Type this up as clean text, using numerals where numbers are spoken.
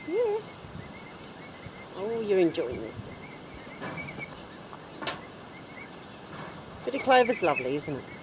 Yeah. Oh, you're enjoying it. Bit of clover's lovely, isn't it?